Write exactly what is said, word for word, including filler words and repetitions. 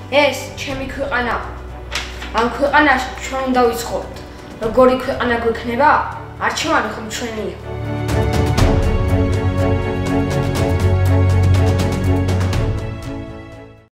ეს ჩემი ქვეყანა. ამ ქვეყანაში ჩვენ უნდა ვიცხოვროთ. როგორი ქვეყანა გვექნება? არჩევანი ხომ ჩვენია.